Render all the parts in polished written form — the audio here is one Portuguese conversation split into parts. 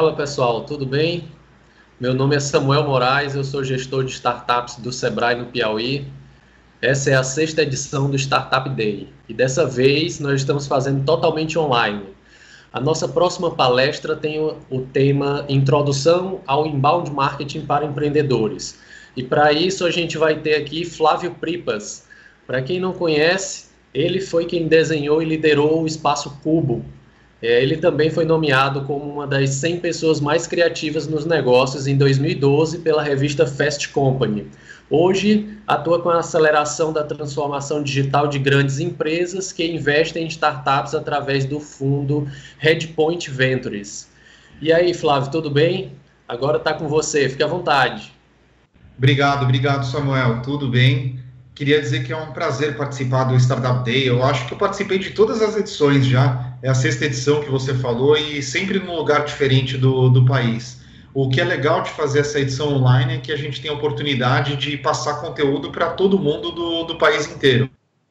Fala pessoal, tudo bem? Meu nome é Samuel Moraes, eu sou gestor de startups do Sebrae no Piauí. Essa é a sexta edição do Startup Day e dessa vez nós estamos fazendo totalmente online. A nossa próxima palestra tem o tema Introdução ao Inbound Marketing para Empreendedores. E para isso a gente vai ter aqui Flávio Pripas. Para quem não conhece, ele foi quem desenhou e liderou o Espaço Cubo. Ele também foi nomeado como uma das 100 pessoas mais criativas nos negócios em 2012 pela revista Fast Company. Hoje, atua com a aceleração da transformação digital de grandes empresas que investem em startups através do fundo Redpoint Ventures. E aí, Flávio, tudo bem? Agora está com você, fique à vontade. Obrigado, Samuel. Tudo bem? Queria dizer que é um prazer participar do Startup Day. Eu acho que eu participei de todas as edições já. É a sexta edição que você falou e sempre num lugar diferente do país. O que é legal de fazer essa edição online é que a gente tem a oportunidade de passar conteúdo para todo mundo do país inteiro.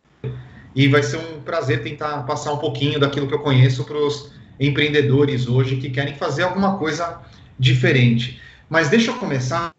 E vai ser um prazer tentar passar um pouquinho daquilo que eu conheço para os empreendedores hoje que querem fazer alguma coisa diferente. Mas deixa eu começar.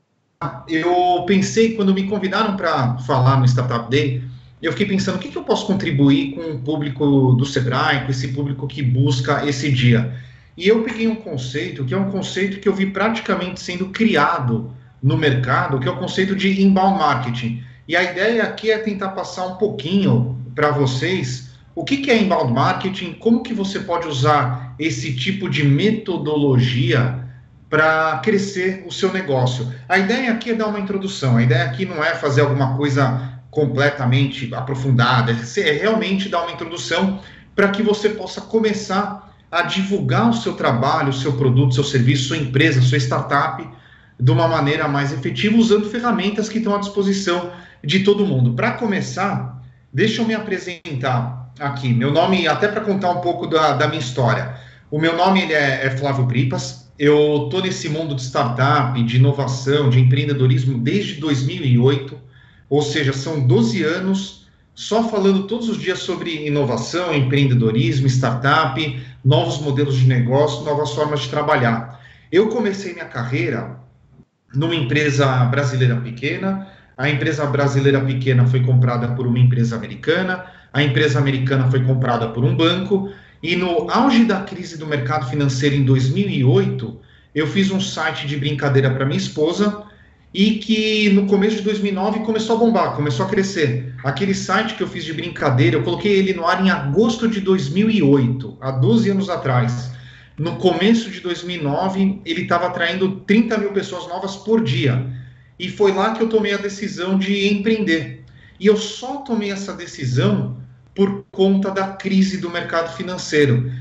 Eu pensei, quando me convidaram para falar no Startup Day, eu fiquei pensando, o que eu posso contribuir com o público do Sebrae, com esse público que busca esse dia? E eu peguei um conceito, que é um conceito que eu vi praticamente sendo criado no mercado, que é o conceito de inbound marketing. E a ideia aqui é tentar passar um pouquinho para vocês o que é inbound marketing, como que você pode usar esse tipo de metodologia para crescer o seu negócio. A ideia aqui é dar uma introdução, a ideia aqui não é fazer alguma coisa completamente aprofundada, é realmente dar uma introdução para que você possa começar a divulgar o seu trabalho, o seu produto, seu serviço, sua empresa, sua startup, de uma maneira mais efetiva, usando ferramentas que estão à disposição de todo mundo. Para começar, deixa eu me apresentar aqui. Meu nome, até para contar um pouco da minha história. O meu nome ele é Flávio Pripas. Eu estou nesse mundo de startup, de inovação, de empreendedorismo desde 2008, ou seja, são 12 anos só falando todos os dias sobre inovação, empreendedorismo, startup, novos modelos de negócio, novas formas de trabalhar. Eu comecei minha carreira numa empresa brasileira pequena, a empresa brasileira pequena foi comprada por uma empresa americana, a empresa americana foi comprada por um banco, e no auge da crise do mercado financeiro em 2008, eu fiz um site de brincadeira para minha esposa e que no começo de 2009 começou a bombar, começou a crescer. Aquele site que eu fiz de brincadeira, eu coloquei ele no ar em agosto de 2008, há 12 anos atrás. No começo de 2009, ele estava atraindo 30 mil pessoas novas por dia. E foi lá que eu tomei a decisão de empreender. E eu só tomei essa decisão por conta da crise do mercado financeiro.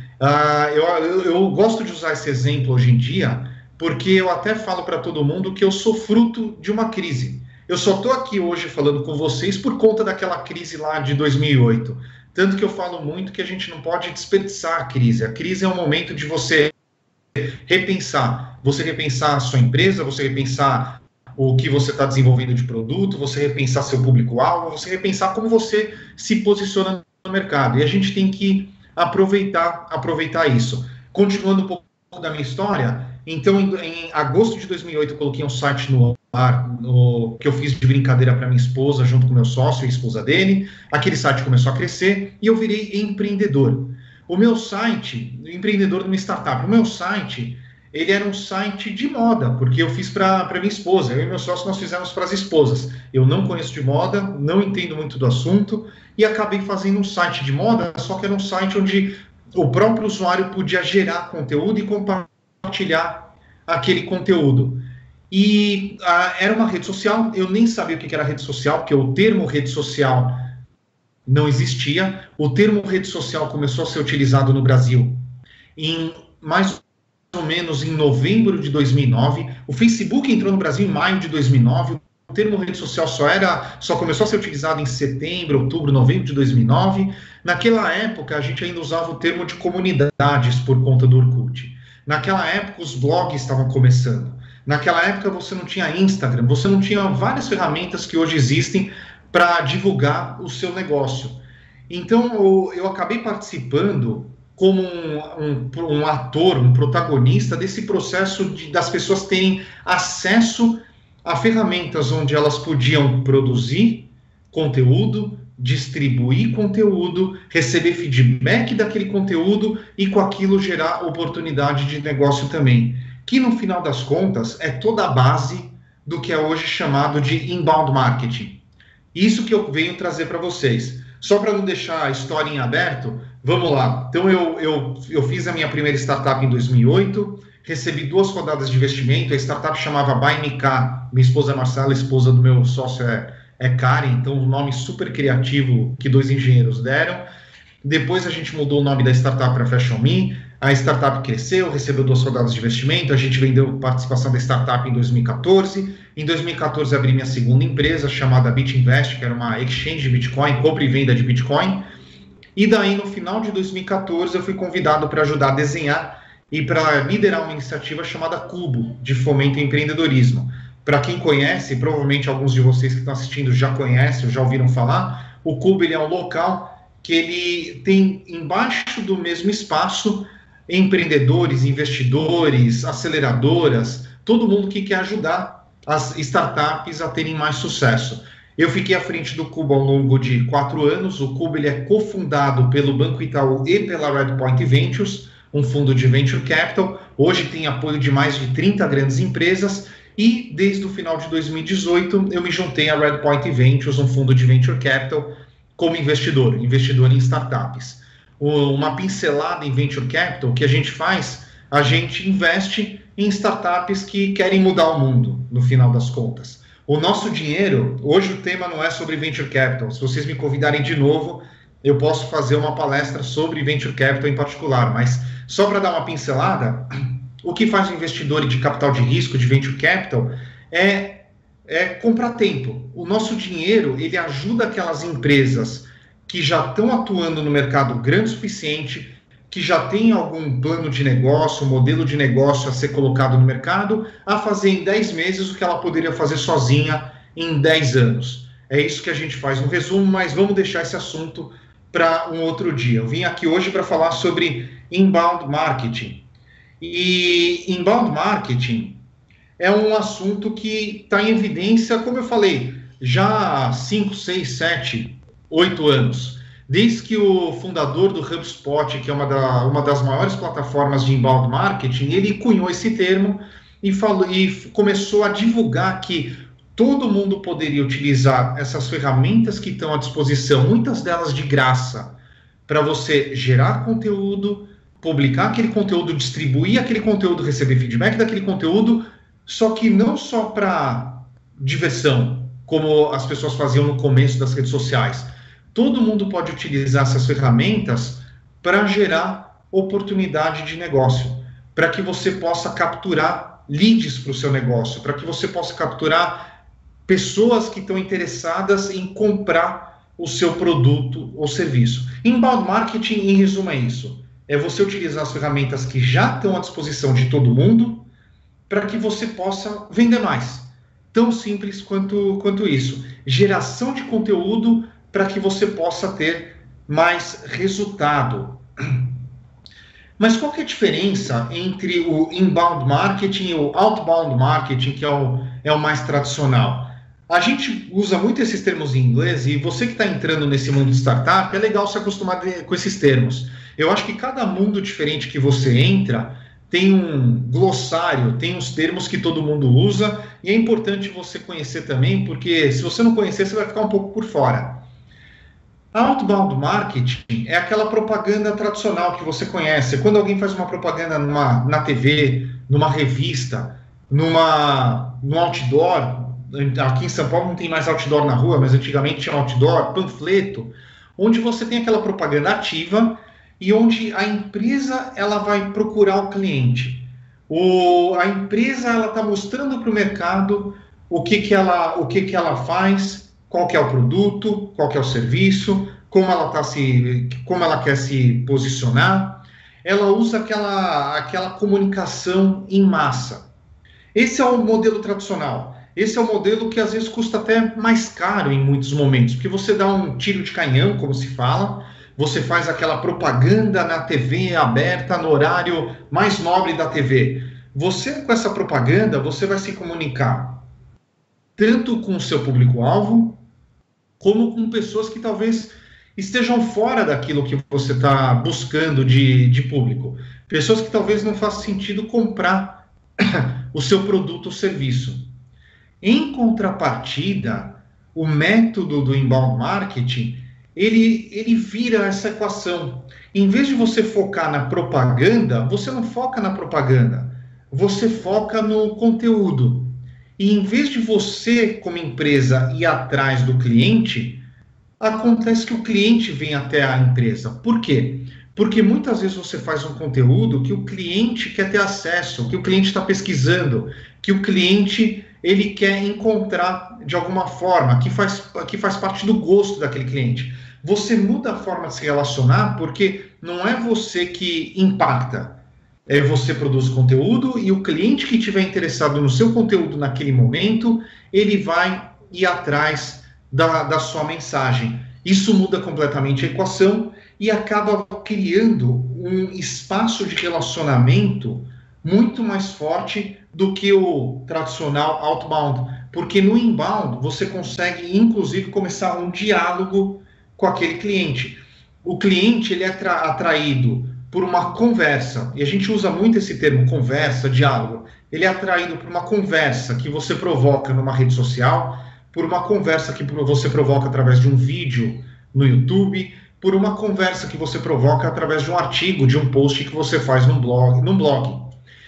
Eu gosto de usar esse exemplo hoje em dia, porque eu até falo para todo mundo que eu sou fruto de uma crise. Eu só estou aqui hoje falando com vocês por conta daquela crise lá de 2008. Tanto que eu falo muito que a gente não pode desperdiçar a crise. A crise é um momento de você repensar a sua empresa, você repensar o que você está desenvolvendo de produto, você repensar seu público-alvo, você repensar como você se posiciona no mercado. E a gente tem que aproveitar isso. Continuando um pouco da minha história, então em agosto de 2008 eu coloquei um site no ar, que eu fiz de brincadeira para minha esposa, junto com meu sócio e a esposa dele. Aquele site começou a crescer e eu virei empreendedor. O meu site, empreendedor de uma startup, o meu site, ele era um site de moda, porque eu fiz para minha esposa. Eu e meu sócio, nós fizemos para as esposas. Eu não conheço de moda, não entendo muito do assunto, e acabei fazendo um site de moda, só que era um site onde o próprio usuário podia gerar conteúdo e compartilhar aquele conteúdo. E era uma rede social, eu nem sabia o que era rede social, porque o termo rede social não existia. O termo rede social começou a ser utilizado no Brasil em mais ou menos em novembro de 2009, o Facebook entrou no Brasil em maio de 2009, o termo rede social só começou a ser utilizado em setembro, outubro, novembro de 2009. Naquela época, a gente ainda usava o termo de comunidades por conta do Orkut. Naquela época, os blogs estavam começando. Naquela época, você não tinha Instagram, você não tinha várias ferramentas que hoje existem para divulgar o seu negócio. Então, eu acabei participando como um ator, um protagonista desse processo das pessoas terem acesso a ferramentas onde elas podiam produzir conteúdo, distribuir conteúdo, receber feedback daquele conteúdo e com aquilo gerar oportunidade de negócio também, que no final das contas é toda a base do que é hoje chamado de inbound marketing. Isso que eu venho trazer para vocês. Só para não deixar a história em aberto, vamos lá. Então, eu fiz a minha primeira startup em 2008, recebi 2 rodadas de investimento, a startup chamava BuyMeK, minha esposa Marcela, esposa do meu sócio é Karen, então um nome super criativo que 2 engenheiros deram. Depois a gente mudou o nome da startup para FashionMe, a startup cresceu, recebeu 2 rodadas de investimento, a gente vendeu participação da startup em 2014. Em 2014 abri minha segunda empresa, chamada BitInvest, que era uma exchange de Bitcoin, compra e venda de Bitcoin. E daí, no final de 2014, eu fui convidado para ajudar a desenhar e para liderar uma iniciativa chamada Cubo, de fomento ao empreendedorismo. Para quem conhece, provavelmente alguns de vocês que estão assistindo já conhecem ou já ouviram falar, o Cubo ele é um local que ele tem embaixo do mesmo espaço empreendedores, investidores, aceleradoras, todo mundo que quer ajudar as startups a terem mais sucesso. Eu fiquei à frente do Cubo ao longo de 4 anos. O Cubo ele é cofundado pelo Banco Itaú e pela Redpoint Ventures, um fundo de venture capital. Hoje tem apoio de mais de 30 grandes empresas e desde o final de 2018 eu me juntei à Redpoint Ventures, um fundo de venture capital, como investidor em startups. Uma pincelada em venture capital que a gente faz, a gente investe em startups que querem mudar o mundo, no final das contas. O nosso dinheiro, hoje o tema não é sobre venture capital, se vocês me convidarem de novo, eu posso fazer uma palestra sobre venture capital em particular, mas só para dar uma pincelada, o que faz o investidor de capital de risco, de venture capital, é comprar tempo. O nosso dinheiro, ele ajuda aquelas empresas que já estão atuando no mercado grande o suficiente, que já tem algum plano de negócio, modelo de negócio a ser colocado no mercado, a fazer em 10 meses o que ela poderia fazer sozinha em 10 anos. É isso que a gente faz no resumo, mas vamos deixar esse assunto para um outro dia. Eu vim aqui hoje para falar sobre inbound marketing. E inbound marketing é um assunto que está em evidência, como eu falei, já há 5, 6, 7, 8 anos. Desde que o fundador do HubSpot, que é uma das maiores plataformas de inbound marketing, ele cunhou esse termo e começou a divulgar que todo mundo poderia utilizar essas ferramentas que estão à disposição, muitas delas de graça, para você gerar conteúdo, publicar aquele conteúdo, distribuir aquele conteúdo, receber feedback daquele conteúdo, só que não só para diversão, como as pessoas faziam no começo das redes sociais. Todo mundo pode utilizar essas ferramentas para gerar oportunidade de negócio, para que você possa capturar leads para o seu negócio, para que você possa capturar pessoas que estão interessadas em comprar o seu produto ou serviço. Inbound marketing, em resumo, é isso. É você utilizar as ferramentas que já estão à disposição de todo mundo para que você possa vender mais. Tão simples quanto isso. Geração de conteúdo para que você possa ter mais resultado. Mas qual que é a diferença entre o inbound marketing e o outbound marketing, que é o mais tradicional? A gente usa muito esses termos em inglês e você que está entrando nesse mundo de startup, é legal se acostumar com esses termos. Eu acho que cada mundo diferente que você entra tem um glossário, tem uns termos que todo mundo usa e é importante você conhecer também, porque se você não conhecer, você vai ficar um pouco por fora. Outbound marketing é aquela propaganda tradicional que você conhece. Quando alguém faz uma propaganda na TV, numa revista, num outdoor, aqui em São Paulo não tem mais outdoor na rua, mas antigamente tinha outdoor, panfleto, onde você tem aquela propaganda ativa e onde a empresa ela vai procurar o cliente. A empresa ela está mostrando para o mercado o que ela faz, qual que é o produto, qual que é o serviço, como ela quer se posicionar. Ela usa aquela comunicação em massa. Esse é o modelo tradicional. Esse é o modelo que às vezes custa até mais caro em muitos momentos, porque você dá um tiro de canhão, como se fala, você faz aquela propaganda na TV aberta, no horário mais nobre da TV. Você, com essa propaganda, você vai se comunicar tanto com o seu público-alvo, como com pessoas que talvez estejam fora daquilo que você está buscando de público. Pessoas que talvez não faça sentido comprar o seu produto ou serviço. Em contrapartida, o método do inbound marketing, ele vira essa equação. Em vez de você focar na propaganda, você não foca na propaganda, você foca no conteúdo. E em vez de você, como empresa, ir atrás do cliente, acontece que o cliente vem até a empresa. Por quê? Porque muitas vezes você faz um conteúdo que o cliente quer ter acesso, que o cliente está pesquisando, que o cliente ele quer encontrar de alguma forma, que faz parte do gosto daquele cliente. Você muda a forma de se relacionar porque não é você que impacta, é você produz conteúdo e o cliente que estiver interessado no seu conteúdo naquele momento, ele vai ir atrás da sua mensagem. Isso muda completamente a equação e acaba criando um espaço de relacionamento muito mais forte do que o tradicional outbound, porque no inbound você consegue, inclusive, começar um diálogo com aquele cliente. O cliente ele é atraído por uma conversa, e a gente usa muito esse termo, conversa, diálogo. Ele é atraído por uma conversa que você provoca numa rede social, por uma conversa que você provoca através de um vídeo no YouTube, por uma conversa que você provoca através de um artigo, de um post que você faz num blog.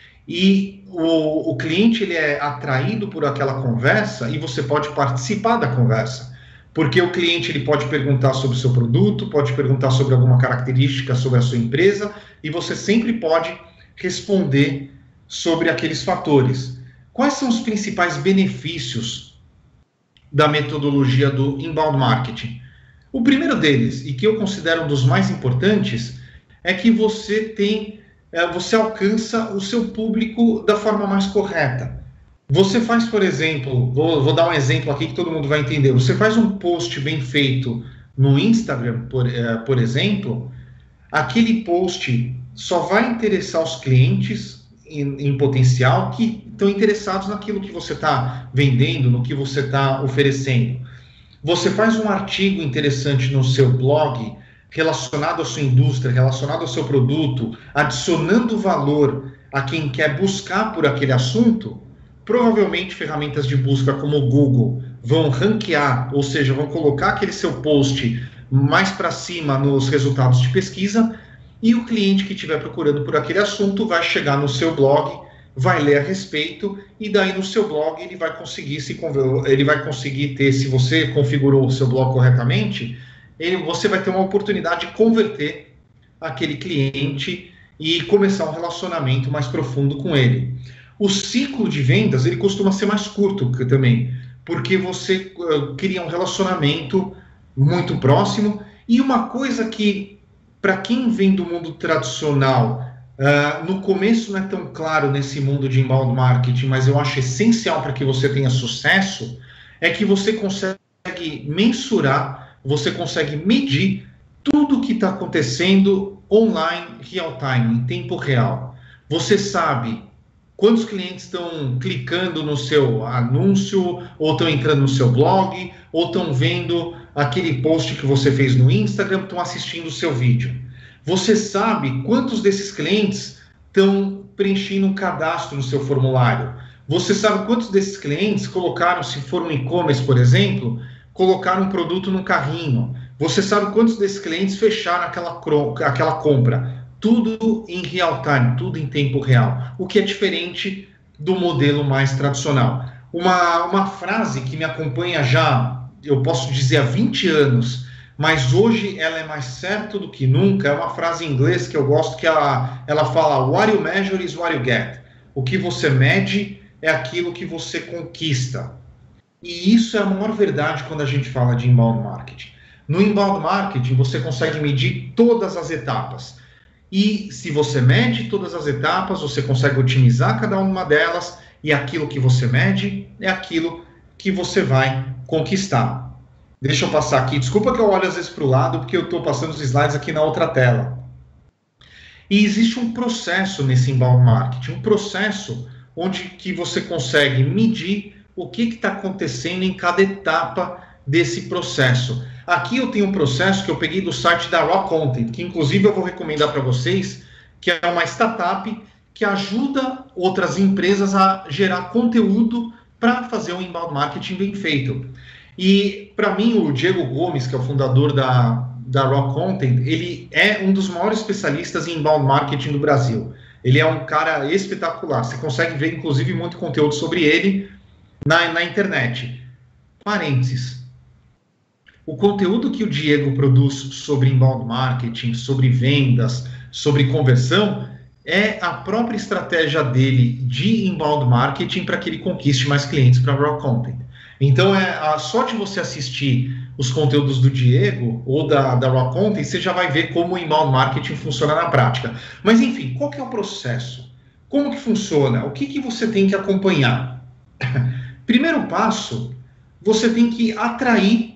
E o cliente ele é atraído por aquela conversa e você pode participar da conversa. Porque o cliente ele pode perguntar sobre o seu produto, pode perguntar sobre alguma característica sobre a sua empresa e você sempre pode responder sobre aqueles fatores. Quais são os principais benefícios da metodologia do inbound marketing? O primeiro deles, e que eu considero um dos mais importantes, é que você alcança o seu público da forma mais correta. Você faz, por exemplo, vou dar um exemplo aqui que todo mundo vai entender. Você faz um post bem feito no Instagram, por exemplo, aquele post só vai interessar os clientes em potencial que estão interessados naquilo que você está vendendo, no que você está oferecendo. Você faz um artigo interessante no seu blog, relacionado à sua indústria, relacionado ao seu produto, adicionando valor a quem quer buscar por aquele assunto, provavelmente ferramentas de busca como o Google vão ranquear, ou seja, vão colocar aquele seu post mais para cima nos resultados de pesquisa, e o cliente que estiver procurando por aquele assunto vai chegar no seu blog, vai ler a respeito, e daí no seu blog ele vai conseguir ter, se você configurou o seu blog corretamente, você vai ter uma oportunidade de converter aquele cliente e começar um relacionamento mais profundo com ele. O ciclo de vendas ele costuma ser mais curto também, porque você cria um relacionamento muito próximo. E uma coisa que, para quem vem do mundo tradicional, no começo não é tão claro nesse mundo de inbound marketing, mas eu acho essencial para que você tenha sucesso, é que você consegue mensurar, você consegue medir tudo o que está acontecendo online, real time, em tempo real. Você sabe quantos clientes estão clicando no seu anúncio, ou estão entrando no seu blog, ou estão vendo aquele post que você fez no Instagram, estão assistindo o seu vídeo. Você sabe quantos desses clientes estão preenchendo um cadastro no seu formulário. Você sabe quantos desses clientes colocaram, se for um e-commerce, por exemplo, colocaram um produto no carrinho. Você sabe quantos desses clientes fecharam aquela compra. Tudo em real time, tudo em tempo real, o que é diferente do modelo mais tradicional. Uma frase que me acompanha já, eu posso dizer, há 20 anos, mas hoje ela é mais certa do que nunca, é uma frase em inglês que eu gosto, que ela fala, what you measure is what you get. O que você mede é aquilo que você conquista. E isso é a maior verdade quando a gente fala de inbound marketing. No inbound marketing, você consegue medir todas as etapas. E se você mede todas as etapas, você consegue otimizar cada uma delas, e aquilo que você mede é aquilo que você vai conquistar. Deixa eu passar aqui. Desculpa que eu olho às vezes para o lado, porque eu estou passando os slides aqui na outra tela. E existe um processo nesse inbound marketing, um processo onde que você consegue medir o que está acontecendo em cada etapa desse processo. Aqui eu tenho um processo que eu peguei do site da Raw Content, que inclusive eu vou recomendar para vocês, que é uma startup que ajuda outras empresas a gerar conteúdo para fazer um inbound marketing bem feito. E para mim o Diego Gomes, que é o fundador da Raw Content, ele é um dos maiores especialistas em inbound marketing do Brasil. Ele é um cara espetacular. Você consegue ver, inclusive, muito conteúdo sobre ele na internet. Parênteses. O conteúdo que o Diego produz sobre inbound marketing, sobre vendas, sobre conversão, é a própria estratégia dele de inbound marketing para que ele conquiste mais clientes para a Raw Content. Então, só de você assistir os conteúdos do Diego ou da Raw Content, você já vai ver como o inbound marketing funciona na prática. Mas, enfim, qual que é o processo? Como que funciona? O que você tem que acompanhar? Primeiro passo, você tem que atrair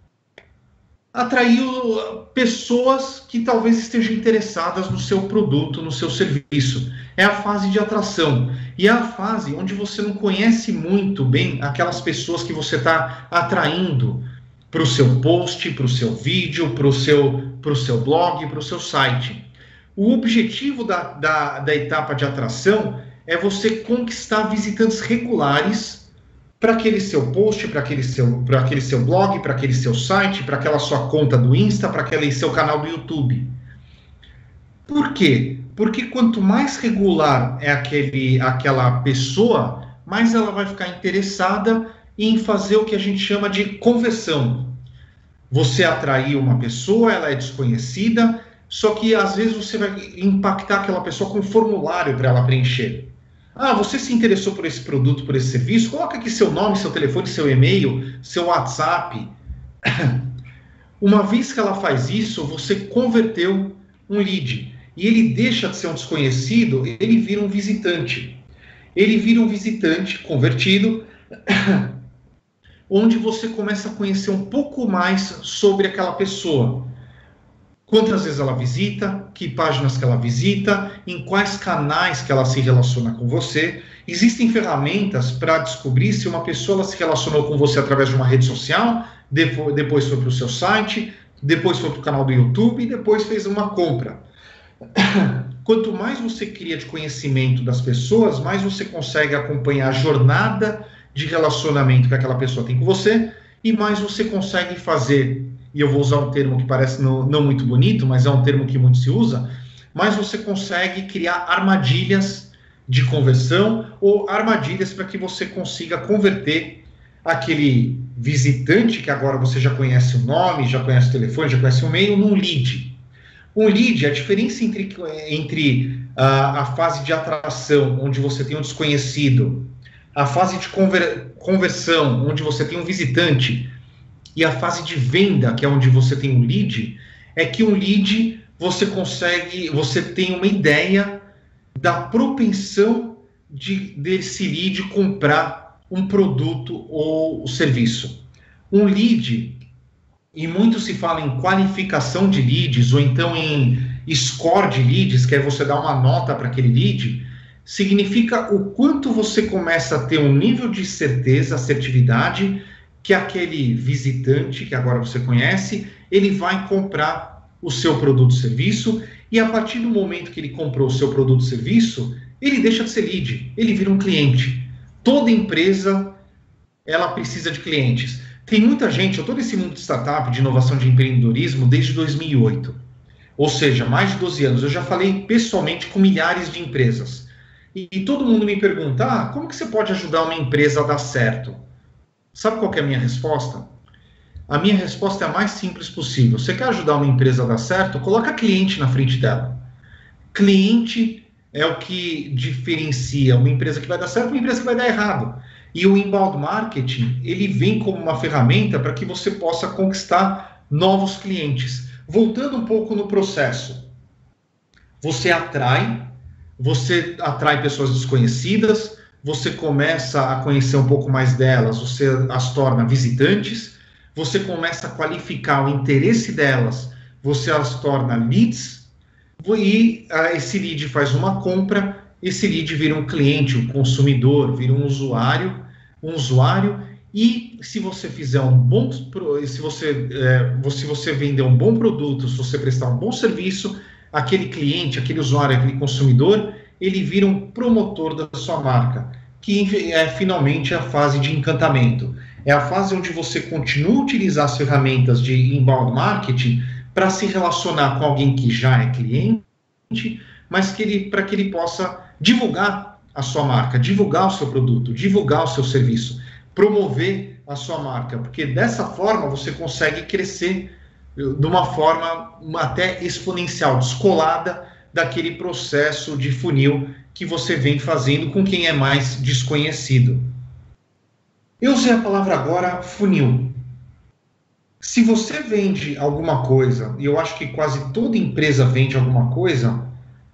pessoas que talvez estejam interessadas no seu produto, no seu serviço. É a fase de atração. E é a fase onde você não conhece muito bem aquelas pessoas que você está atraindo para o seu post, para o seu vídeo, para o seu blog, para o seu site. O objetivo da etapa de atração é você conquistar visitantes regulares para aquele seu post, para aquele seu blog, para aquele seu site, para aquela sua conta do Insta, para aquele seu canal do YouTube. Por quê? Porque quanto mais regular é aquela pessoa, mais ela vai ficar interessada em fazer o que a gente chama de conversão. Você atraiu uma pessoa, ela é desconhecida, só que às vezes você vai impactar aquela pessoa com um formulário para ela preencher. Ah, você se interessou por esse produto, por esse serviço? Coloca aqui seu nome, seu telefone, seu e-mail, seu WhatsApp. Uma vez que ela faz isso, você converteu um lead. E ele deixa de ser um desconhecido, ele vira um visitante. Ele vira um visitante convertido, onde você começa a conhecer um pouco mais sobre aquela pessoa. Quantas vezes ela visita, que páginas que ela visita, em quais canais que ela se relaciona com você. Existem ferramentas para descobrir se uma pessoa ela se relacionou com você através de uma rede social, depois foi para o seu site, depois foi para o canal do YouTube e depois fez uma compra. Quanto mais você cria de conhecimento das pessoas, mais você consegue acompanhar a jornada de relacionamento que aquela pessoa tem com você e mais você consegue fazer, e eu vou usar um termo que parece não muito bonito, mas é um termo que muito se usa, mas você consegue criar armadilhas de conversão ou armadilhas para que você consiga converter aquele visitante, que agora você já conhece o nome, já conhece o telefone, já conhece o e-mail, num lead. Um lead, a diferença entre a fase de atração, onde você tem um desconhecido, a fase de conversão, onde você tem um visitante, e a fase de venda, que é onde você tem um lead, é que um lead você tem uma ideia da propensão desse lead comprar um produto ou serviço. Um lead, e muito se fala em qualificação de leads, ou então em score de leads, que é você dar uma nota para aquele lead, significa o quanto você começa a ter um nível de certeza, assertividade, que aquele visitante, que agora você conhece, ele vai comprar o seu produto ou serviço, e a partir do momento que ele comprou o seu produto ou serviço, ele deixa de ser lead, ele vira um cliente. Toda empresa, ela precisa de clientes. Tem muita gente, eu estou nesse mundo de startup, de inovação, de empreendedorismo, desde 2008. Ou seja, mais de 12 anos. Eu já falei pessoalmente com milhares de empresas. E todo mundo me pergunta, como que você pode ajudar uma empresa a dar certo? Sabe qual que é a minha resposta? A minha resposta é a mais simples possível. Você quer ajudar uma empresa a dar certo? Coloca cliente na frente dela. Cliente é o que diferencia uma empresa que vai dar certo e uma empresa que vai dar errado. E o inbound marketing, ele vem como uma ferramenta para que você possa conquistar novos clientes. Voltando um pouco no processo. Você atrai pessoas desconhecidas, você começa a conhecer um pouco mais delas, você as torna visitantes, você começa a qualificar o interesse delas, você as torna leads, e esse lead faz uma compra, esse lead vira um cliente, um consumidor, vira um usuário, e se você fizer se você vender um bom produto, se você prestar um bom serviço, aquele cliente, aquele usuário, aquele consumidor, ele vira um promotor da sua marca, que é finalmente a fase de encantamento. É a fase onde você continua a utilizar as ferramentas de inbound marketing para se relacionar com alguém que já é cliente, mas para que ele possa divulgar a sua marca, divulgar o seu produto, divulgar o seu serviço, promover a sua marca, porque dessa forma você consegue crescer de uma forma até exponencial, descolada daquele processo de funil que você vem fazendo com quem é mais desconhecido. Eu usei a palavra agora funil. Se você vende alguma coisa, e eu acho que quase toda empresa vende alguma coisa,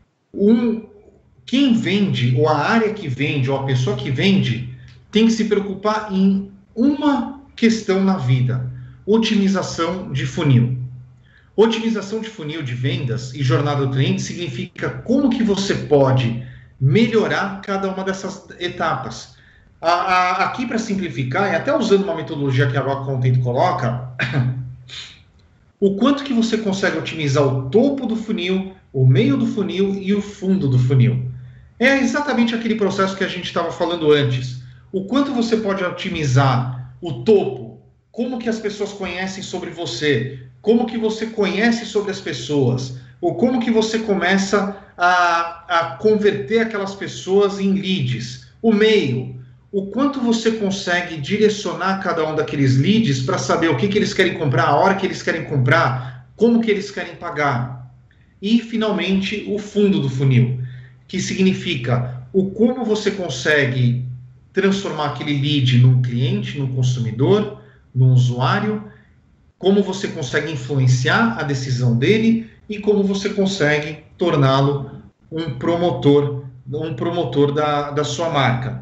quem vende, ou a área que vende, ou a pessoa que vende, tem que se preocupar em uma questão na vida: otimização de funil. Otimização de funil de vendas e jornada do cliente significa como que você pode melhorar cada uma dessas etapas. Aqui, para simplificar, e até usando uma metodologia que a Rock Content coloca, o quanto que você consegue otimizar o topo do funil, o meio do funil e o fundo do funil. É exatamente aquele processo que a gente estava falando antes. O quanto você pode otimizar o topo, como que as pessoas conhecem sobre você, como que você conhece sobre as pessoas, ou como que você começa a converter aquelas pessoas em leads. O meio, o quanto você consegue direcionar cada um daqueles leads para saber o que eles querem comprar, a hora que eles querem comprar, como que eles querem pagar. E, finalmente, o fundo do funil, que significa o como você consegue transformar aquele lead num cliente, num consumidor, num usuário, como você consegue influenciar a decisão dele e como você consegue torná-lo um promotor da sua marca.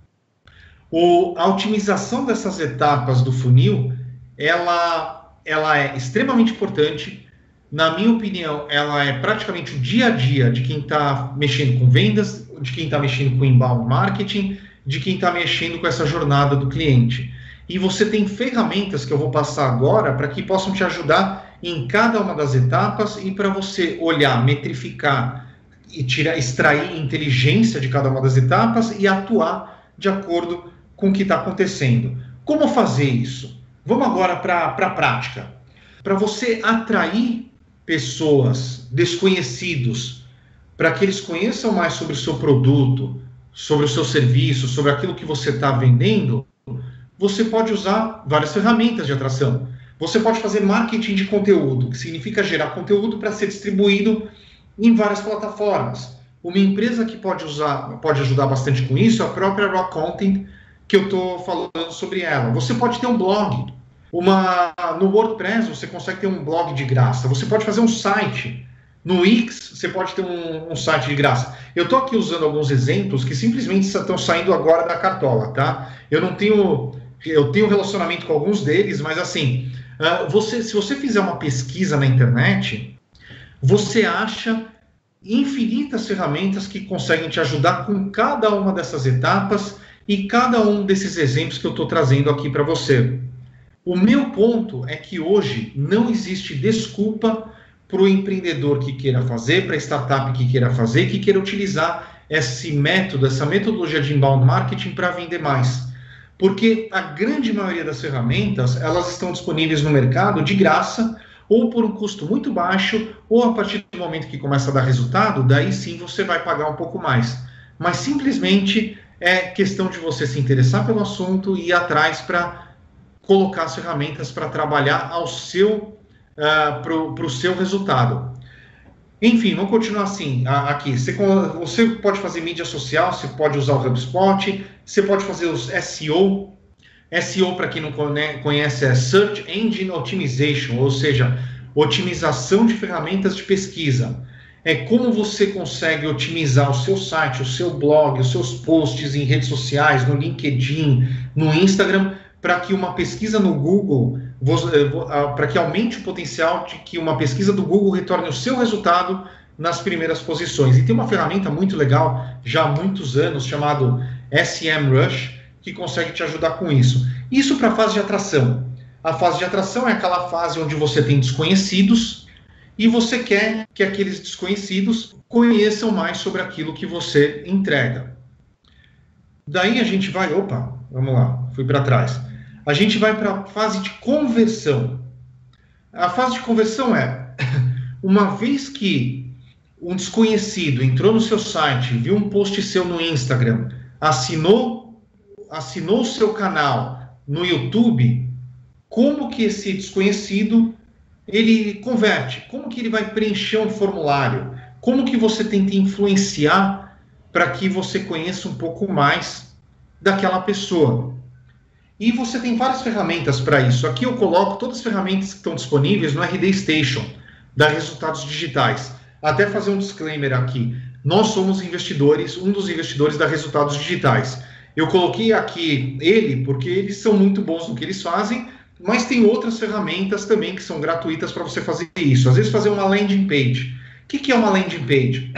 A otimização dessas etapas do funil, ela é extremamente importante. Na minha opinião, ela é praticamente o dia a dia de quem está mexendo com vendas, de quem está mexendo com inbound marketing, de quem está mexendo com essa jornada do cliente. E você tem ferramentas que eu vou passar agora para que possam te ajudar em cada uma das etapas e para você olhar, metrificar e extrair inteligência de cada uma das etapas e atuar de acordo com o que está acontecendo. Como fazer isso? Vamos agora para a prática. Para você atrair pessoas, desconhecidos, para que eles conheçam mais sobre o seu produto, sobre o seu serviço, sobre aquilo que você está vendendo, você pode usar várias ferramentas de atração. Você pode fazer marketing de conteúdo, que significa gerar conteúdo para ser distribuído em várias plataformas. Uma empresa que pode ajudar bastante com isso é a própria Rock Content, que eu estou falando sobre ela. Você pode ter um blog. No WordPress você consegue ter um blog de graça. Você pode fazer um site. No Wix você pode ter um site de graça. Eu estou aqui usando alguns exemplos que simplesmente estão saindo agora da cartola, tá? Eu tenho relacionamento com alguns deles, mas assim, se você fizer uma pesquisa na internet, você acha infinitas ferramentas que conseguem te ajudar com cada uma dessas etapas e cada um desses exemplos que eu estou trazendo aqui para você. O meu ponto é que hoje não existe desculpa para o empreendedor que queira fazer, para a startup que queira fazer, que queira utilizar essa metodologia de inbound marketing para vender mais. Porque a grande maioria das ferramentas, elas estão disponíveis no mercado de graça, ou por um custo muito baixo, ou a partir do momento que começa a dar resultado, daí sim você vai pagar um pouco mais. Mas simplesmente é questão de você se interessar pelo assunto e ir atrás para colocar as ferramentas para trabalhar para o seu resultado. Enfim, vamos continuar assim, aqui. Você pode fazer mídia social, você pode usar o HubSpot, você pode fazer os SEO. SEO, para quem não conhece, é Search Engine Optimization, ou seja, otimização de ferramentas de pesquisa. É como você consegue otimizar o seu site, o seu blog, os seus posts em redes sociais, no LinkedIn, no Instagram, para que uma pesquisa no Google para que aumente o potencial de que uma pesquisa do Google retorne o seu resultado nas primeiras posições. E tem uma ferramenta muito legal, já há muitos anos, chamado SEMrush, que consegue te ajudar com isso. Isso para a fase de atração. A fase de atração é aquela fase onde você tem desconhecidos e você quer que aqueles desconhecidos conheçam mais sobre aquilo que você entrega. Daí a gente vai... Opa, vamos lá, fui para trás. A gente vai para a fase de conversão. A fase de conversão é, uma vez que um desconhecido entrou no seu site, viu um post seu no Instagram, assinou o seu canal no YouTube, como que esse desconhecido ele converte? Como que ele vai preencher um formulário? Como que você tenta influenciar para que você conheça um pouco mais daquela pessoa? E você tem várias ferramentas para isso. Aqui eu coloco todas as ferramentas que estão disponíveis no RD Station, da Resultados Digitais. Até fazer um disclaimer aqui. Nós somos investidores, um dos investidores da Resultados Digitais. Eu coloquei aqui ele porque eles são muito bons no que eles fazem, mas tem outras ferramentas também que são gratuitas para você fazer isso. Às vezes fazer uma landing page. O que é uma landing page?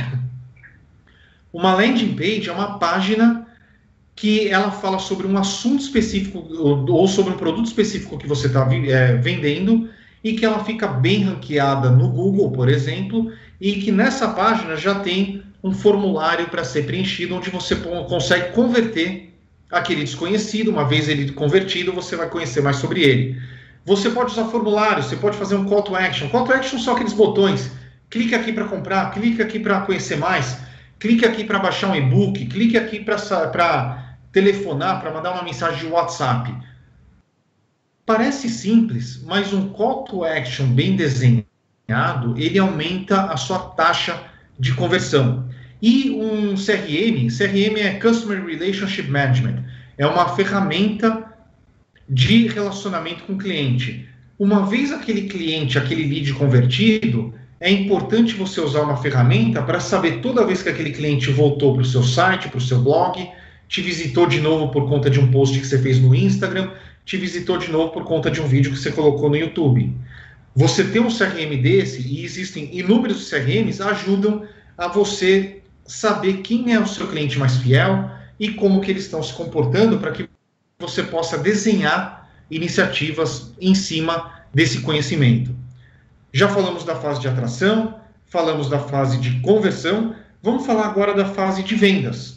Uma landing page é uma página que ela fala sobre um assunto específico ou sobre um produto específico que você está vendendo e que ela fica bem ranqueada no Google, por exemplo, e que nessa página já tem um formulário para ser preenchido, onde você consegue converter aquele desconhecido. Uma vez ele convertido, você vai conhecer mais sobre ele. Você pode usar formulário, você pode fazer um call to action. Call to action são aqueles botões. Clique aqui para comprar, clique aqui para conhecer mais, clique aqui para baixar um e-book, clique aqui para telefonar, para mandar uma mensagem de WhatsApp. Parece simples, mas um call to action bem desenhado, ele aumenta a sua taxa de conversão. E um CRM é Customer Relationship Management, é uma ferramenta de relacionamento com o cliente. Uma vez aquele cliente, aquele lead convertido, é importante você usar uma ferramenta para saber toda vez que aquele cliente voltou para o seu site, para o seu blog, te visitou de novo por conta de um post que você fez no Instagram, te visitou de novo por conta de um vídeo que você colocou no YouTube. Você ter um CRM desse, e existem inúmeros CRMs, ajudam a você saber quem é o seu cliente mais fiel e como que eles estão se comportando para que você possa desenhar iniciativas em cima desse conhecimento. Já falamos da fase de atração, falamos da fase de conversão, vamos falar agora da fase de vendas.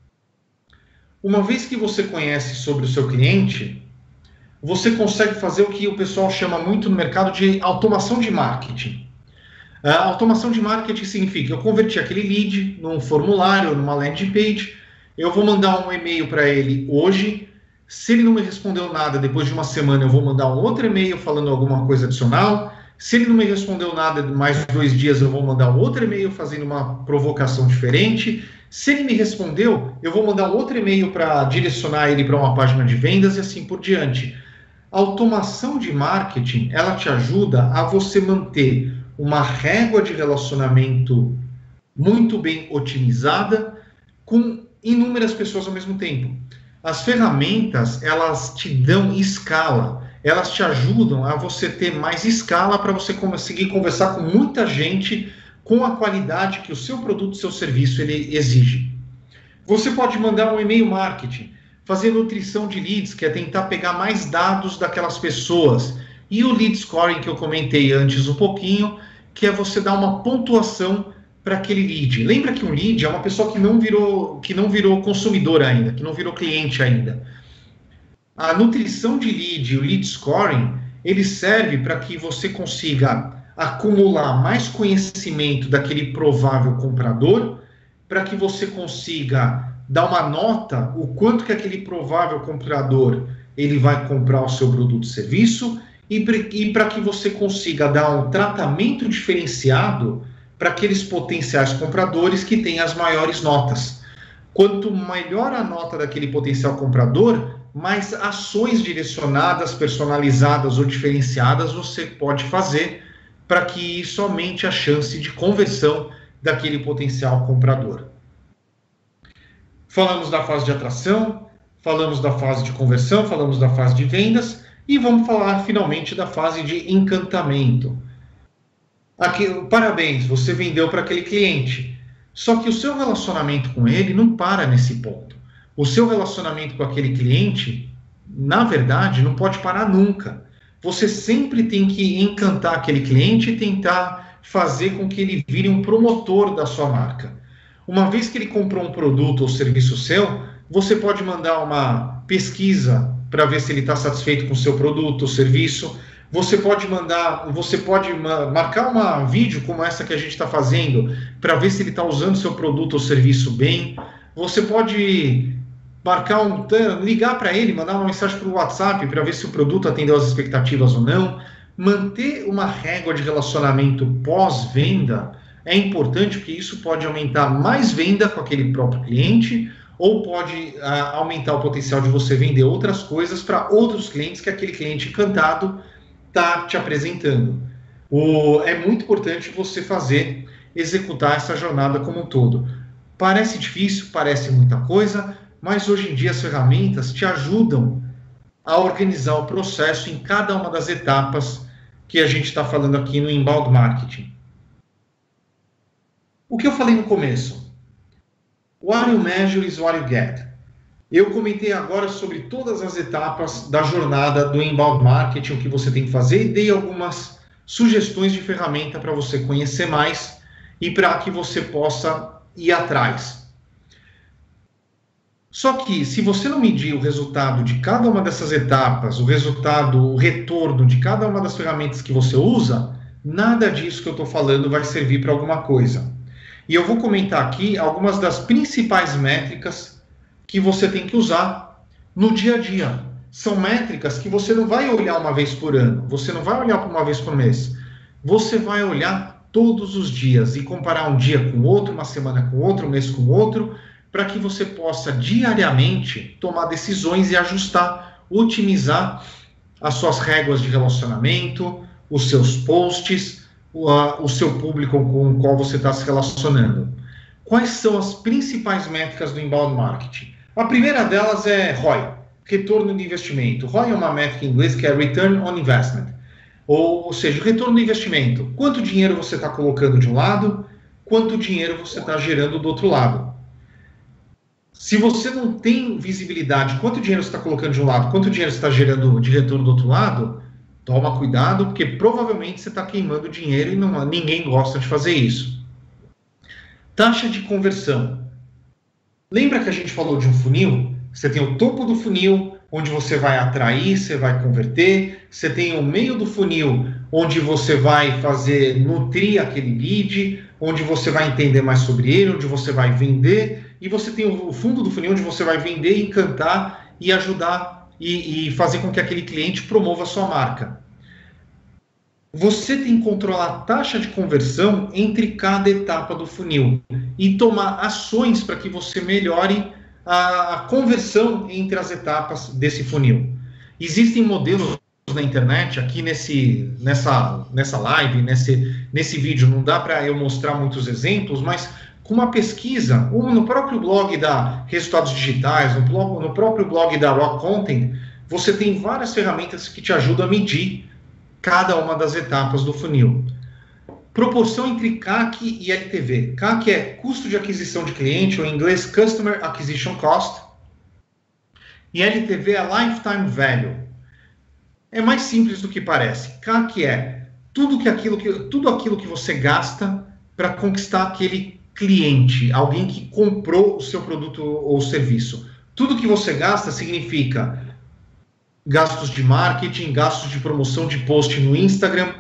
Uma vez que você conhece sobre o seu cliente, você consegue fazer o que o pessoal chama muito no mercado de automação de marketing. A automação de marketing significa eu converti aquele lead num formulário, numa landing page, eu vou mandar um e-mail para ele hoje, se ele não me respondeu nada, depois de uma semana eu vou mandar um outro e-mail falando alguma coisa adicional, se ele não me respondeu nada, mais 2 dias eu vou mandar um outro e-mail fazendo uma provocação diferente. Se ele me respondeu, eu vou mandar um outro e-mail para direcionar ele para uma página de vendas e assim por diante. A automação de marketing, ela te ajuda a você manter uma régua de relacionamento muito bem otimizada com inúmeras pessoas ao mesmo tempo. As ferramentas, elas te dão escala, elas te ajudam a você ter mais escala para você conseguir conversar com muita gente com a qualidade que o seu produto, seu serviço, ele exige. Você pode mandar um e-mail marketing, fazer nutrição de leads, que é tentar pegar mais dados daquelas pessoas. E o lead scoring, que eu comentei antes um pouquinho, que é você dar uma pontuação para aquele lead. Lembra que um lead é uma pessoa que não virou consumidor ainda, que não virou cliente ainda. A nutrição de lead, o lead scoring, ele serve para que você consiga acumular mais conhecimento daquele provável comprador, para que você consiga dar uma nota, o quanto que aquele provável comprador ele vai comprar o seu produto ou serviço, e para que você consiga dar um tratamento diferenciado para aqueles potenciais compradores que têm as maiores notas. Quanto melhor a nota daquele potencial comprador, mais ações direcionadas, personalizadas ou diferenciadas você pode fazer para que isso aumente a chance de conversão daquele potencial comprador. Falamos da fase de atração, falamos da fase de conversão, falamos da fase de vendas, E vamos falar finalmente da fase de encantamento. Aqui, parabéns, você vendeu para aquele cliente. Só que o seu relacionamento com ele não para nesse ponto. O seu relacionamento com aquele cliente, na verdade, não pode parar nunca. Você sempre tem que encantar aquele cliente e tentar fazer com que ele vire um promotor da sua marca. Uma vez que ele comprou um produto ou serviço seu, você pode mandar uma pesquisa para ver se ele está satisfeito com o seu produto ou serviço. Você pode marcar um vídeo como essa que a gente está fazendo para ver se ele está usando o seu produto ou serviço bem. Você pode ligar para ele, mandar uma mensagem para o WhatsApp para ver se o produto atendeu às expectativas ou não. Manter uma régua de relacionamento pós-venda é importante, porque isso pode aumentar mais venda com aquele próprio cliente ou pode aumentar o potencial de você vender outras coisas para outros clientes que aquele cliente encantado está te apresentando. É muito importante você executar essa jornada como um todo. Parece difícil, parece muita coisa, mas hoje em dia as ferramentas te ajudam a organizar o processo em cada uma das etapas que a gente está falando aqui no Inbound Marketing. O que eu falei no começo? What you measure is what you get. Eu comentei agora sobre todas as etapas da jornada do Inbound Marketing, o que você tem que fazer, e dei algumas sugestões de ferramenta para você conhecer mais e para que você possa ir atrás. Só que, se você não medir o resultado de cada uma dessas etapas, o retorno de cada uma das ferramentas que você usa, nada disso que eu estou falando vai servir para alguma coisa. E eu vou comentar aqui algumas das principais métricas que você tem que usar no dia a dia. São métricas que você não vai olhar uma vez por ano, você não vai olhar uma vez por mês. Você vai olhar todos os dias e comparar um dia com o outro, uma semana com o outro, um mês com o outro, para que você possa diariamente tomar decisões e ajustar, otimizar as suas réguas de relacionamento, os seus posts, o seu público com o qual você está se relacionando. Quais são as principais métricas do Inbound Marketing? A primeira delas é ROI, retorno de investimento. ROI é uma métrica em inglês que é Return on Investment, ou seja, o retorno do investimento. Quanto dinheiro você está colocando de um lado, quanto dinheiro você está gerando do outro lado. Se você não tem visibilidade, quanto dinheiro você está colocando de um lado, quanto dinheiro você está gerando de retorno do outro lado, toma cuidado, porque provavelmente você está queimando dinheiro e ninguém gosta de fazer isso. Taxa de conversão. Lembra que a gente falou de um funil? Você tem o topo do funil, onde você vai atrair, você vai converter. Você tem o meio do funil, onde você vai nutrir aquele lead, onde você vai entender mais sobre ele, onde você vai vender. E você tem o fundo do funil, onde você vai vender, encantar e ajudar e fazer com que aquele cliente promova a sua marca. Você tem que controlar a taxa de conversão entre cada etapa do funil e tomar ações para que você melhore a conversão entre as etapas desse funil. Existem modelos na internet, aqui nessa live, nesse vídeo, não dá para eu mostrar muitos exemplos, mas com uma pesquisa, no próprio blog da Resultados Digitais, no próprio blog da Rock Content, você tem várias ferramentas que te ajudam a medir cada uma das etapas do funil. Proporção entre CAC e LTV. CAC é custo de aquisição de cliente, ou em inglês Customer Acquisition Cost. E LTV é Lifetime Value. É mais simples do que parece. CAC é tudo aquilo que você gasta para conquistar aquele cliente, alguém que comprou o seu produto ou serviço. Tudo que você gasta significa gastos de marketing, gastos de promoção de post no Instagram,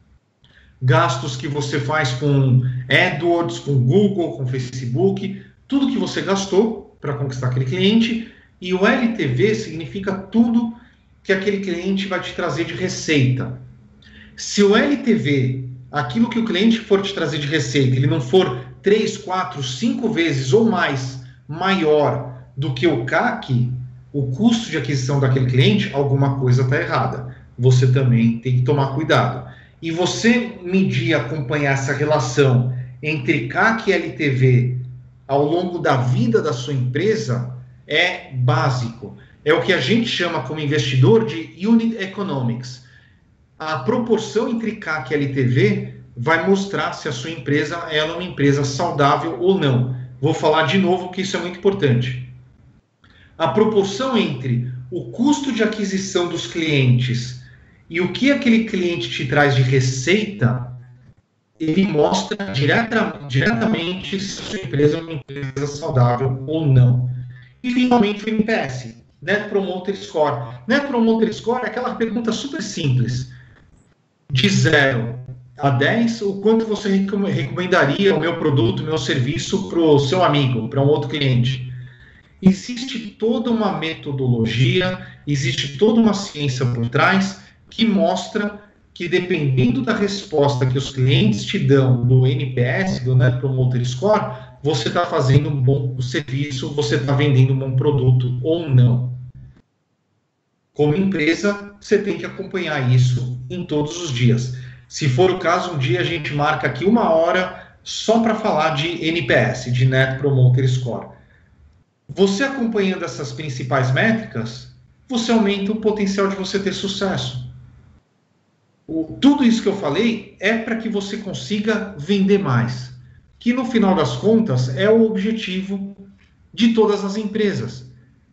gastos que você faz com AdWords, com Google, com Facebook, tudo que você gastou para conquistar aquele cliente. E o LTV significa tudo que aquele cliente vai te trazer de receita. Se o LTV, aquilo que o cliente for te trazer de receita, ele não for 3, 4, 5 vezes ou mais maior do que o CAC, o custo de aquisição daquele cliente, alguma coisa está errada. Você também tem que tomar cuidado. E você medir e acompanhar essa relação entre CAC e LTV ao longo da vida da sua empresa é básico. É o que a gente chama como investidor de Unit Economics. A proporção entre CAC e LTV vai mostrar se a sua empresa é uma empresa saudável ou não. Vou falar de novo que isso é muito importante. A proporção entre o custo de aquisição dos clientes e o que aquele cliente te traz de receita, ele mostra diretamente se a sua empresa é uma empresa saudável ou não. E, finalmente, o NPS, Net Promoter Score. Net Promoter Score é aquela pergunta super simples. De 0 a 10, o quanto você recomendaria o meu produto, o meu serviço para o seu amigo, para um outro cliente? Existe toda uma metodologia, existe toda uma ciência por trás que mostra que, dependendo da resposta que os clientes te dão do NPS, do Net Promoter Score, você está fazendo um bom serviço, você está vendendo um bom produto ou não. Como empresa, você tem que acompanhar isso em todos os dias. Se for o caso, um dia a gente marca aqui 1 hora só para falar de NPS, de Net Promoter Score. Você acompanhando essas principais métricas, você aumenta o potencial de você ter sucesso. Tudo isso que eu falei é para que você consiga vender mais, que no final das contas é o objetivo de todas as empresas.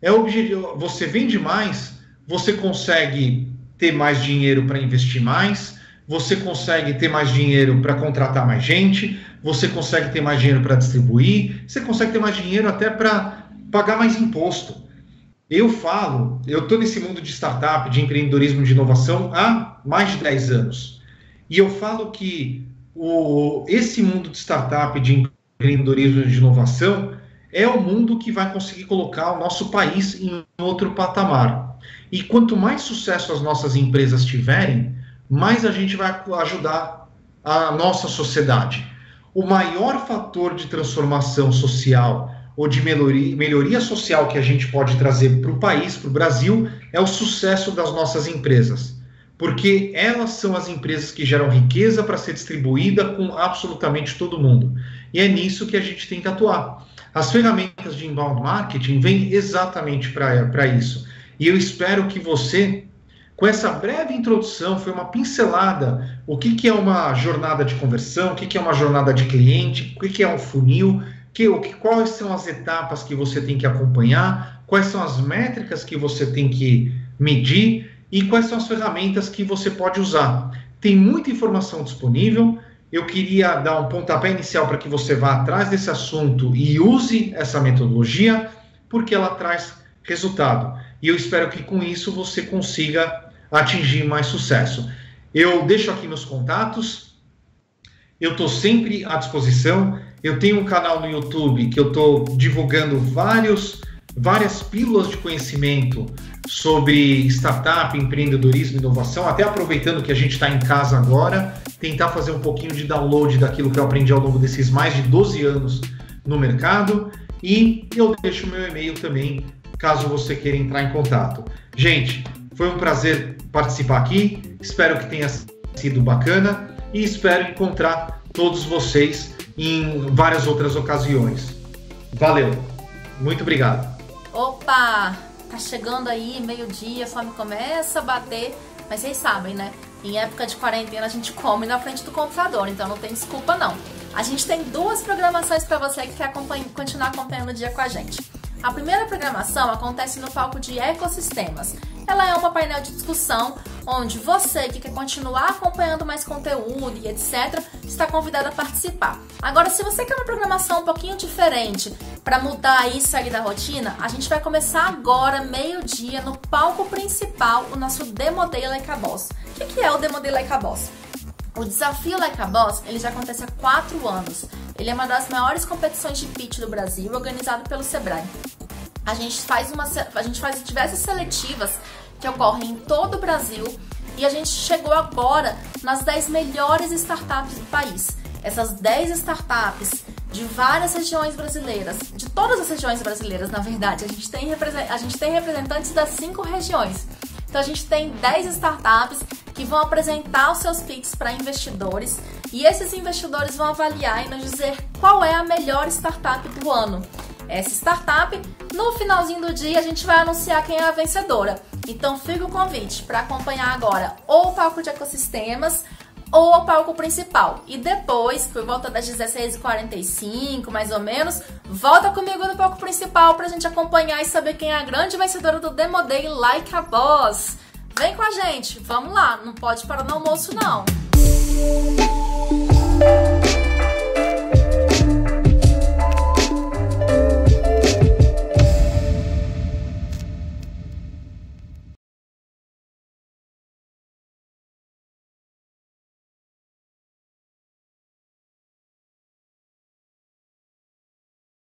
Você vende mais, você consegue ter mais dinheiro para investir mais, você consegue ter mais dinheiro para contratar mais gente, você consegue ter mais dinheiro para distribuir, você consegue ter mais dinheiro até para pagar mais imposto. Eu estou nesse mundo de startup, de empreendedorismo, de inovação há mais de 10 anos. E eu falo que esse mundo de startup, de empreendedorismo e de inovação é o mundo que vai conseguir colocar o nosso país em outro patamar. E quanto mais sucesso as nossas empresas tiverem, mais a gente vai ajudar a nossa sociedade. O maior fator de transformação social ou de melhoria social que a gente pode trazer para o país, para o Brasil, é o sucesso das nossas empresas. Porque elas são as empresas que geram riqueza para ser distribuída com absolutamente todo mundo. E é nisso que a gente tem que atuar. As ferramentas de inbound marketing vêm exatamente para isso. E eu espero que você, com essa breve introdução, foi uma pincelada, o que é uma jornada de conversão, o que é uma jornada de cliente, o que é um funil, quais são as etapas que você tem que acompanhar, quais são as métricas que você tem que medir e quais são as ferramentas que você pode usar. Tem muita informação disponível. Eu queria dar um pontapé inicial para que você vá atrás desse assunto e use essa metodologia, porque ela traz resultado. E eu espero que com isso você consiga atingir mais sucesso. Eu deixo aqui meus contatos, eu estou sempre à disposição. Eu tenho um canal no YouTube que eu estou divulgando várias pílulas de conhecimento sobre startup, empreendedorismo e inovação, até aproveitando que a gente está em casa agora, tentar fazer um pouquinho de download daquilo que eu aprendi ao longo desses mais de 12 anos no mercado. E eu deixo o meu e-mail também, caso você queira entrar em contato. Gente, foi um prazer participar aqui, espero que tenha sido bacana e espero encontrar todos vocês em várias outras ocasiões. Valeu, muito obrigado. Opa, tá chegando aí, meio-dia, a fome começa a bater, mas vocês sabem, né? Em época de quarentena a gente come na frente do computador, então não tem desculpa não. A gente tem 2 programações para você que quer continuar acompanhando o dia com a gente. A primeira programação acontece no palco de ecossistemas. Ela é uma painel de discussão onde você que quer continuar acompanhando mais conteúdo e etc, está convidado a participar. Agora, se você quer uma programação um pouquinho diferente para mudar e sair da rotina, a gente vai começar agora, meio-dia, no palco principal, o nosso Demo Day Like a Boss. O que é o Demo Day Like a Boss? O desafio Like a Boss, ele já acontece há 4 anos. Ele é uma das maiores competições de pitch do Brasil, organizado pelo Sebrae. A gente faz diversas seletivas que ocorrem em todo o Brasil e a gente chegou agora nas 10 melhores startups do país. Essas 10 startups de várias regiões brasileiras, de todas as regiões brasileiras, na verdade. A gente tem representantes das 5 regiões. Então a gente tem 10 startups que vão apresentar os seus pitches para investidores e esses investidores vão avaliar e nos dizer qual é a melhor startup do ano. essa startup. No finalzinho do dia a gente vai anunciar quem é a vencedora. Então fica o convite para acompanhar agora ou o palco de ecossistemas ou o palco principal. E depois, por volta das 16h45, mais ou menos, volta comigo no palco principal pra gente acompanhar e saber quem é a grande vencedora do Demo Day Like a Boss. Vem com a gente, vamos lá, não pode parar no almoço não.